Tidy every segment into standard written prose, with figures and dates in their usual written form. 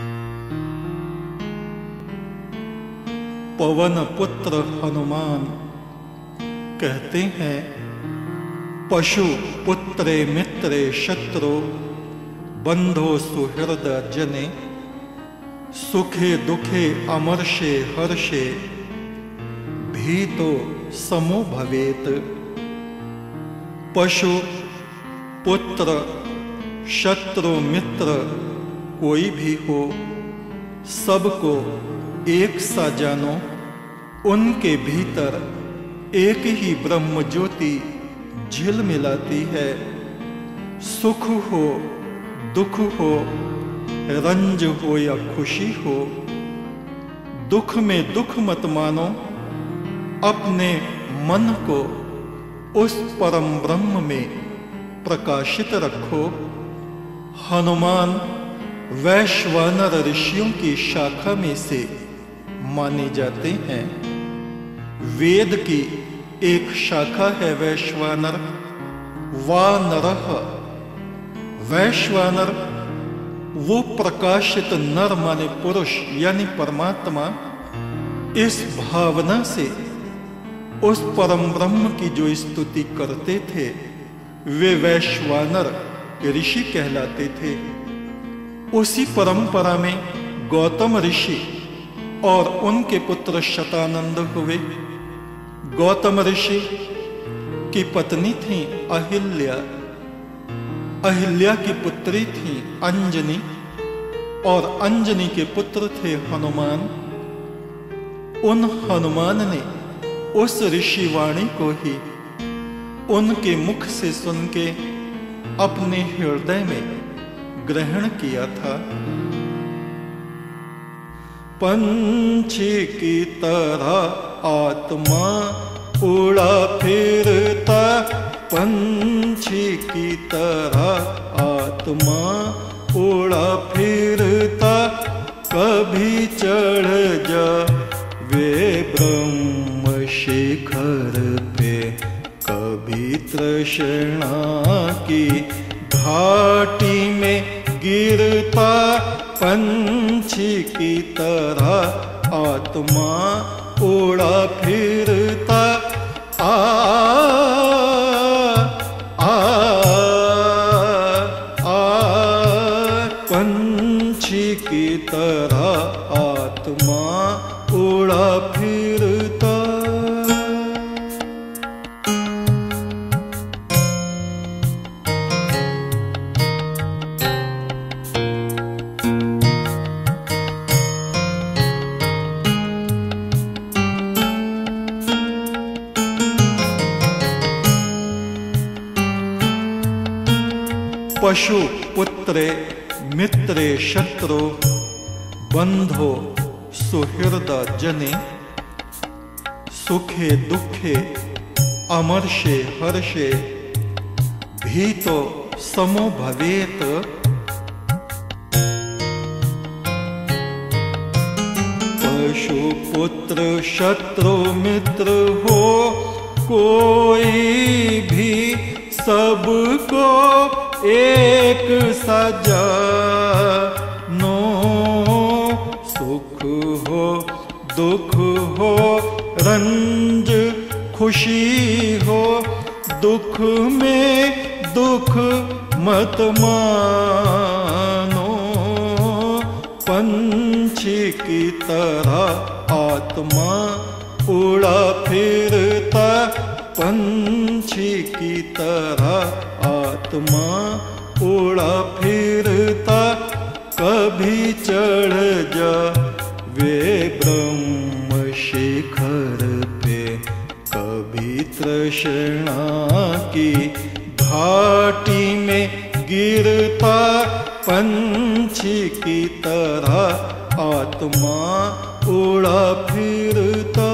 पवन पुत्र हनुमान कहते हैं, पशु पुत्रे मित्रे शत्रु बंधो सुहृद जने, सुखे दुखे अमर्षे हर्षे भीतो समो भवेत। पशु पुत्र शत्रु मित्र कोई भी हो, सबको एक सा जानो। उनके भीतर एक ही ब्रह्म ज्योति झिलमिलाती है। सुख हो दुख हो, रंज हो या खुशी हो, दुख में दुख मत मानो। अपने मन को उस परम ब्रह्म में प्रकाशित रखो। हनुमान वैश्वानर ऋषियों की शाखा में से माने जाते हैं। वेद की एक शाखा है वैश्वानर। वानरः, वैश्वानर वो प्रकाशित नर माने पुरुष यानी परमात्मा। इस भावना से उस परम ब्रह्म की जो स्तुति करते थे वे वैश्वानर ऋषि कहलाते थे। उसी परंपरा में गौतम ऋषि और उनके पुत्र शतानंद हुए। गौतम ऋषि की पत्नी थी अहिल्या। अहिल्या की पुत्री थी अंजनी और अंजनी के पुत्र थे हनुमान। उन हनुमान ने उस ऋषि वाणी को ही उनके मुख से सुन के अपने हृदय में ग्रहण किया था। पंछी की तरह आत्मा उड़ा फिरता, पंछी की तरह आत्मा उड़ा फिरता, कभी चढ़ जा वे ब्रह्म शिखर पे, कभी तृष्णा की घाटी में गिरता, पंछी की तरह आत्मा उड़ा फिरता। आ आ आ पंछी की तरह आत्मा उड़ा फिरता। पशु पुत्रे मित्रे शत्रु बंधो सुहृद जने, सुखे दुखे अमर्षे हर्षे भीतो समो भवेत। पशु पुत्र शत्रु मित्र हो कोई भी, सबको एक सा जानो। सुख हो दुख हो, रंज खुशी हो, दुख में दुख मत मानो। पंछी की तरह आत्मा उड़ा फिरता, पंछी की तरह आत्मा उड़ा फिरता, कभी चढ़ जा वे ब्रह्म शिखर पे, कभी तृष्णा की घाटी में गिरता, पंछी की तरह आत्मा उड़ा फिरता।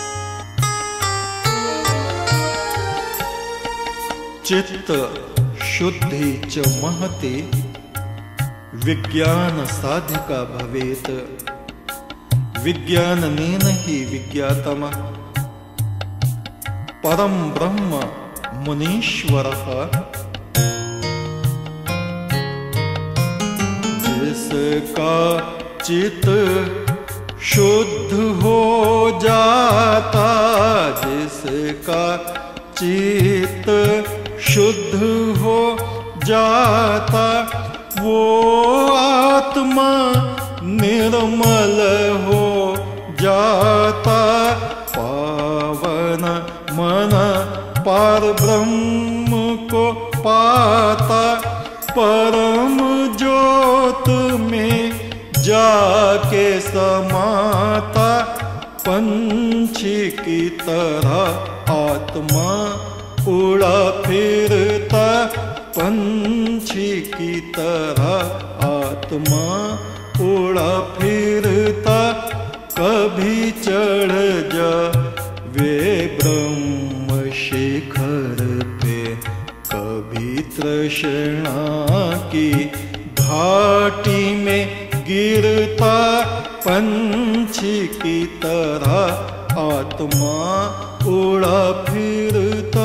चित्त शुद्धि च महति विज्ञान साधिका भवेत। विज्ञानेन हि विज्ञातम् परम ब्रह्म मुनीश्वरः। जिसका चित्त शुद्ध हो जाता, जिसका चित्त शुद्ध हो जाता, वो आत्मा निर्मल हो जाता। पावन मन पार ब्रह्म को पाता, परम ज्योत में जाके समाता। पंछी की तरह आत्मा उड़ा फिरता, पंछी की तरह आत्मा उड़ा फिरता। कभी चढ़ जा वे ब्रह्म शिखर पे, कभी तृष्णा की घाटी में गिरता। पंछी की तरह आत्मा उड़ा फिरता।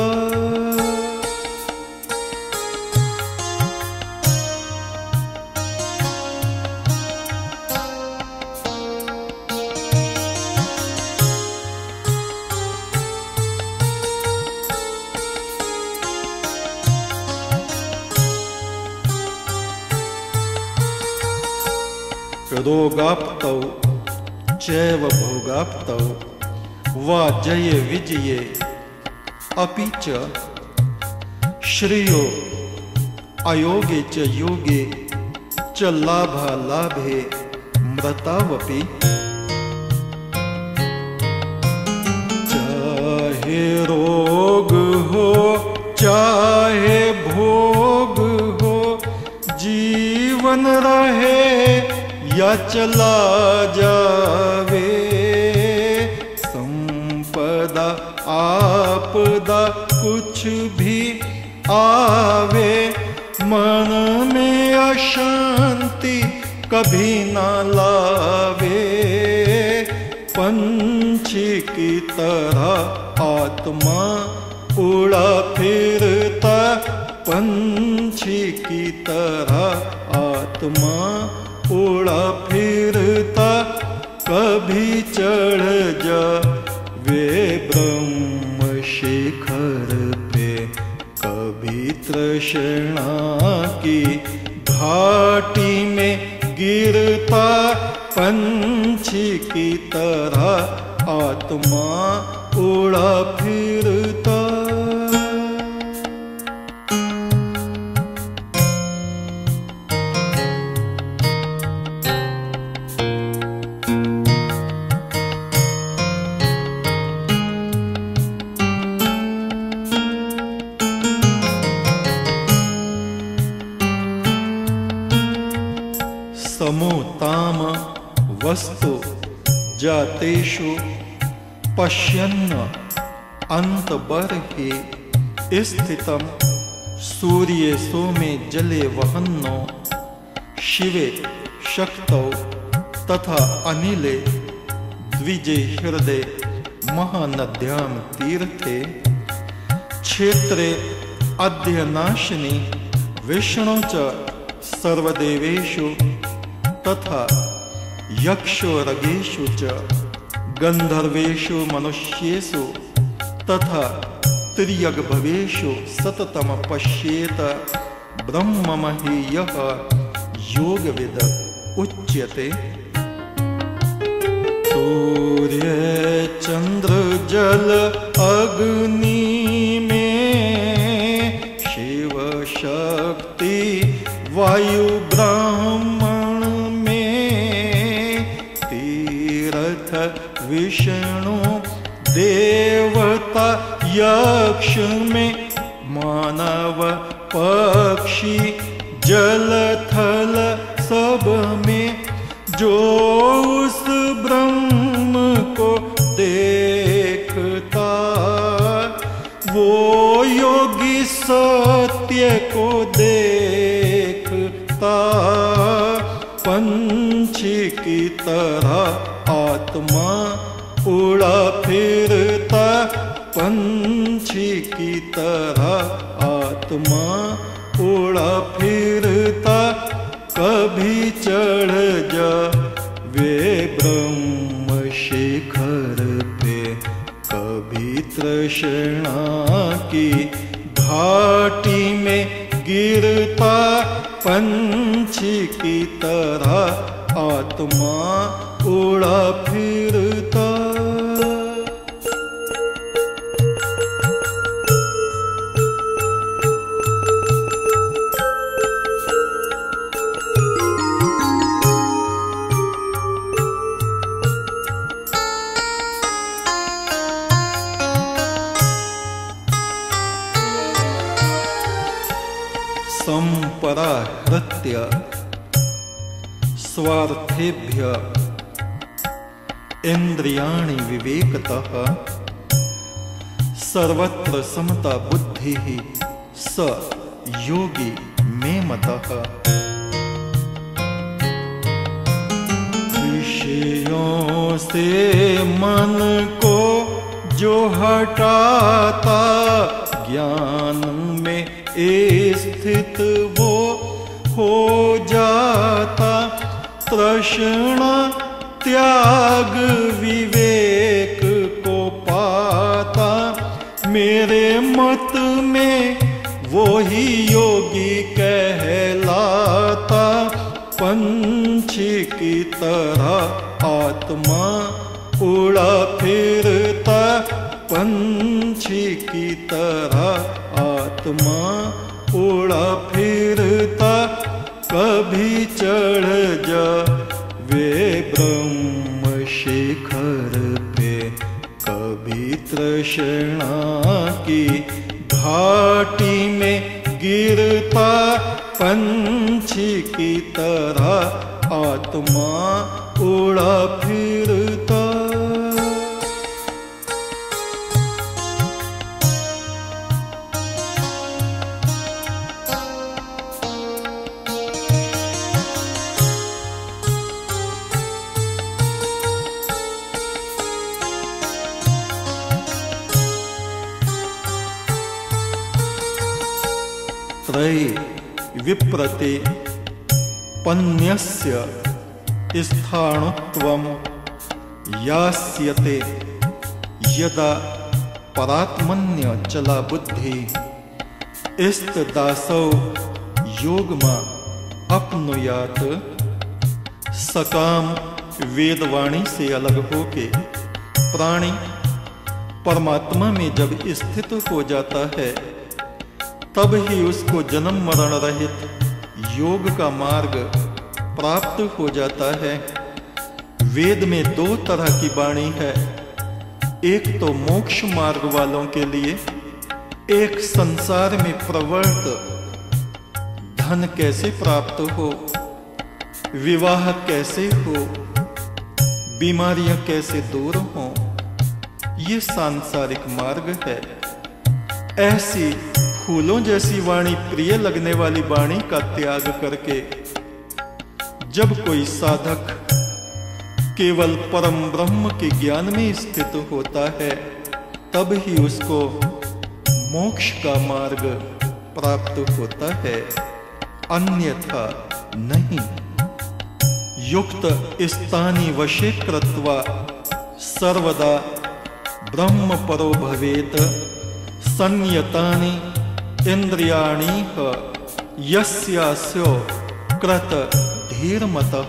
रोगाप्तौ चैव भोगाप्तौ वा जय विजये अपि च श्रेयो अयोगे च योगे च लाभालाभे मृतावपि। चाहे रोग हो चाहे भोग हो, जीवन रहे या चला जावे। संपदा आपदा कुछ भी आवे, मन में अशांति कभी ना लावे। पंछी की तरह आत्मा उड़ा फिरता, पंछी की तरह आत्मा उड़ा फिरता। कभी चढ़ जा वे ब्रह्म शिखर पे, कभी तृष्णा की घाटी में गिरता। पंछी की तरह आत्मा उड़ा फिरता। समोताम वस्तु जातेषु पश्यन्न अंतबर्हि स्थितं सूर्ये सोमे जले वहन्नो शिवे शक्तौ तथा अनिले द्विजे हृदय महानद्यां तीर्थे क्षेत्रे अध्यनाशिनी विष्णु च सर्वदेवेषु तथा यक्षोरगेषु च गंधर्वेषु मनुष्येषु तथा त्रियग्भवेषु सततम पश्येत ब्रह्ममहि यः योगविद उच्यते। सूर्य चंद्र जल अग्नि में शिव शक्ति वायु ब्राह्मण में तीर्थ विष्णु देवता यक्ष में मानव पक्षी जल थल सब में जो उस ब्रह्म को देखता वो योगी सत्य को देखता पंछी की तरह आत्मा उड़ा फिरता, पंछी की तरह आत्मा उड़ा फिरता। कभी चढ़ जा वे ब्रह्म शिखर पे, कभी तृष्णा की घाटी में गिरता, पंछी की तरह आत्मा उड़ा फिरता। संपराहृत्य स्वार्थेभ्य इंद्रियाणि विवेकतः, सर्वत्र समता बुद्धिः स योगी मे मतः। विषयों से मन को जो हटाता, ज्ञान में स्थित वो हो जाता। तृष्णा त्याग विवेक को पाता, मेरे मत में वो ही योगी कहलाता। पंछी की तरह आत्मा उड़ा फिरता, पंछी की तरह आत्मा उड़ा फिरता। कभी चढ़ जा वे ब्रह्म शिखर पे, कभी तृष्णा की घाटी में गिरता, पंछी की तरह आत्मा उड़ा फिरता। त्रय विप्रते पन्यस्य स्थाणुत्वं यास्यते, यदा परात्मन्य चला बुद्धि इस्तदासौ योगमा अपनुयात। सकाम वेदवाणी से अलग होके प्राणी परमात्मा में जब स्थित हो जाता है, तब ही उसको जन्म मरण रहित योग का मार्ग प्राप्त हो जाता है। वेद में दो तरह की वाणी है, एक तो मोक्ष मार्ग वालों के लिए, एक संसार में प्रवृत्त धन कैसे प्राप्त हो, विवाह कैसे हो, बीमारियां कैसे दूर हों, ये सांसारिक मार्ग है। ऐसी फूलों जैसी वाणी, प्रिय लगने वाली वाणी का त्याग करके जब कोई साधक केवल परम ब्रह्म के ज्ञान में स्थित होता है, तब ही उसको मोक्ष का मार्ग प्राप्त होता है, अन्यथा नहीं। युक्त स्थानी वशे कृत्वा सर्वदा ब्रह्म परो भवेत, संयतानि इंद्रियाणि यस्यास्यो कृत धीर्मतः।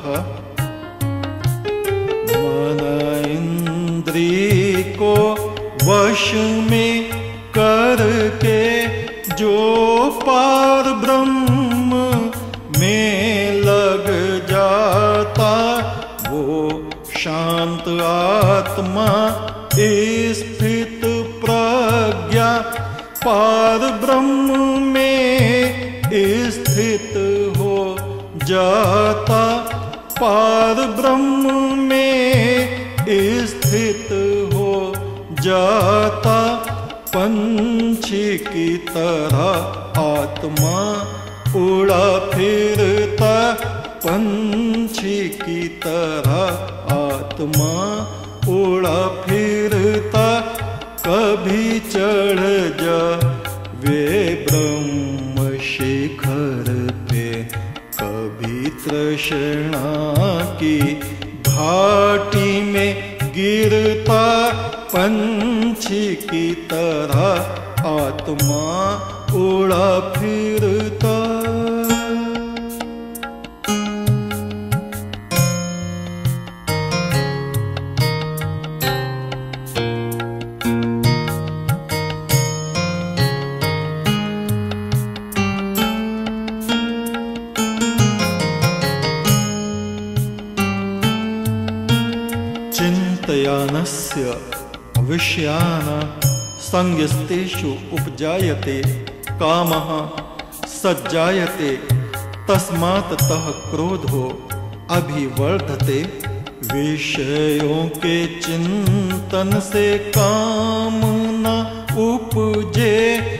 मन इंद्रिय को वश में करके जो पार ब्रह्म में लग जाता, वो शांत आत्मा स्थित प्रज्ञा पार ब्रह्म में स्थित हो जाता, पार ब्रह्म में स्थित हो जाता। पंछी की तरह आत्मा उड़ा फिरता, पंछी की तरह आत्मा उड़ा फिरता। कभी चढ़ जा वे ब्रह्म शिखर पे, कभी तृष्णा की घाटी में गिरता, पंछी की तरह आत्मा उड़ा फिरता। चिन्तयानस्य विषयान् संयस्तेषु उपजायते कामः सज्जायते, तस्मात् तः क्रोधो अभिवर्धते। विषयों के चिंतन से कामना उपजे,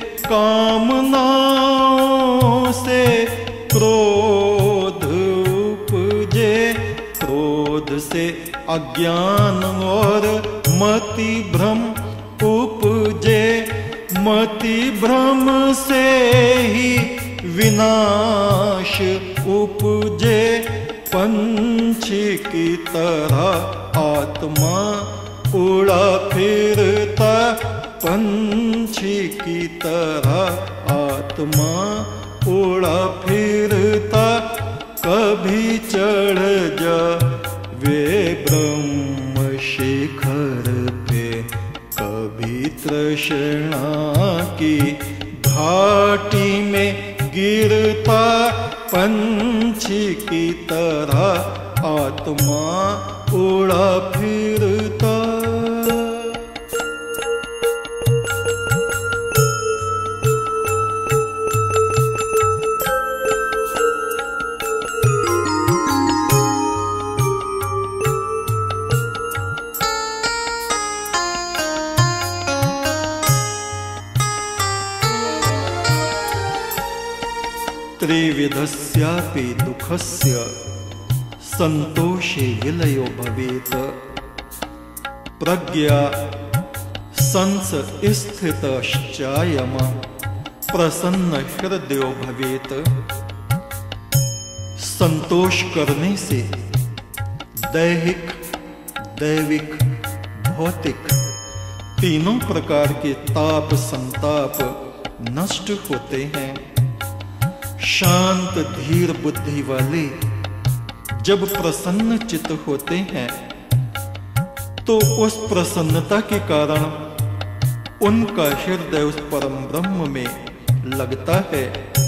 कामनाओं से क्रोध उपजे, क्रोध से अज्ञान और मति भ्रम उपजे, मति भ्रम से ही विनाश उपजे। पंछी की तरह आत्मा उड़ा फिरता, पंछी की तरह आत्मा उड़ा फिरता। कभी चढ़ जा वे ब्रह्म शिखर पे, कभी तृष्णा की घाटी में गिरता, पंछी की तरह आत्मा उड़ा फिरता। त्रिविधस्यापि दुःखस्य संतोषे विलयो भवेत्, प्रज्ञा संस्थितश्चायम प्रसन्न हृदयो भवेत्। संतोष करने से दैहिक, दैविक, भौतिक तीनों प्रकार के ताप संताप नष्ट होते हैं। शांत धीर बुद्धि वाले जब प्रसन्न चित्त होते हैं तो उस प्रसन्नता के कारण उनका हृदय उस परम ब्रह्म में लगता है।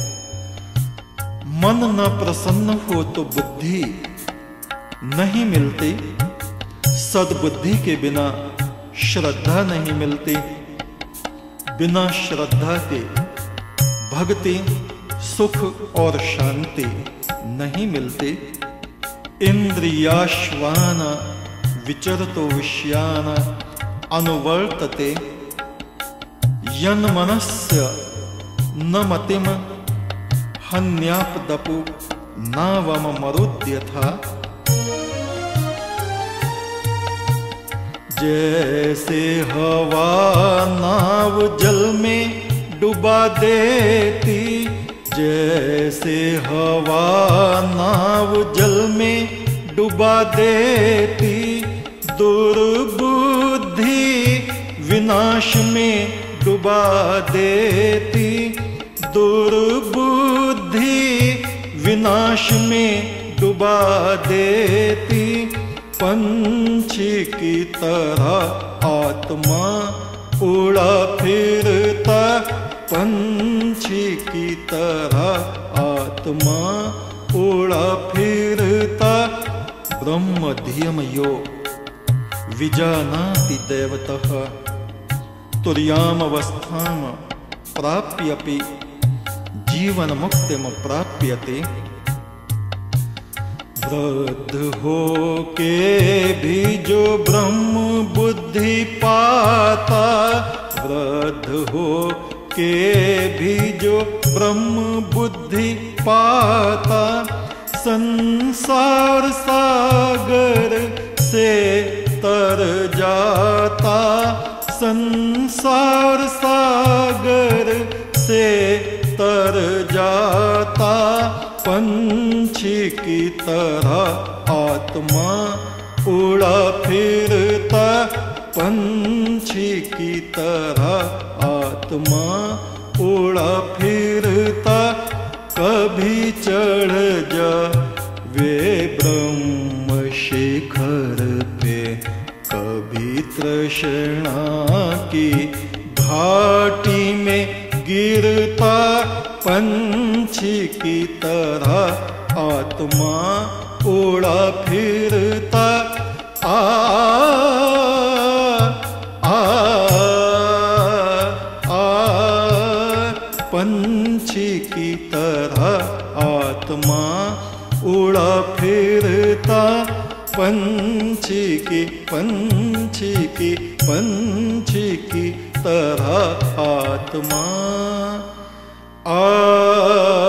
मन न प्रसन्न हो तो बुद्धि नहीं मिलती, सद्बुद्धि के बिना श्रद्धा नहीं मिलती, बिना श्रद्धा के भक्ति, सुख और शांति नहीं मिलती। इंद्रियाश्वान विचरतो विषयान अनुवर्तते, यन्मनस्य न मतिम हन्यापदपु नावम मरुद्यथा। जैसे हवा नाव जल में डुबा देती, जैसे हवा नाव जल में डुबा देती, दुर्बुद्धि विनाश में डुबा देती, दुर्बुद्धि विनाश में डुबा देती। पंछी की तरह आत्मा उड़ा फिरता, पंछी की तरह आत्मा उड़ा फिरता। ब्रह्म धियम यो विजानाति देवतः, तुर्याम अवस्थां प्राप्यपि जीवन मुक्तिम प्राप्यते। वृद्ध हो के भी जो ब्रह्म बुद्धि पाता, दृढ़ हो के भी जो ब्रह्म बुद्धि पाता, संसार सागर से तर जाता, संसार सागर से तर जाता। पंछी की तरह आत्मा उड़ा फिरता, पंछी की तरह आत्मा उड़ा फिरता। कभी चढ़ जा वे ब्रह्म शिखर पे, कभी तृष्णा की घाटी में गिरता। पंछी की तरह आत्मा उड़ा फिरता। आ आ आ पंछी की तरह आत्मा उड़ा फिरता। पंछी की तरह आत्मा आ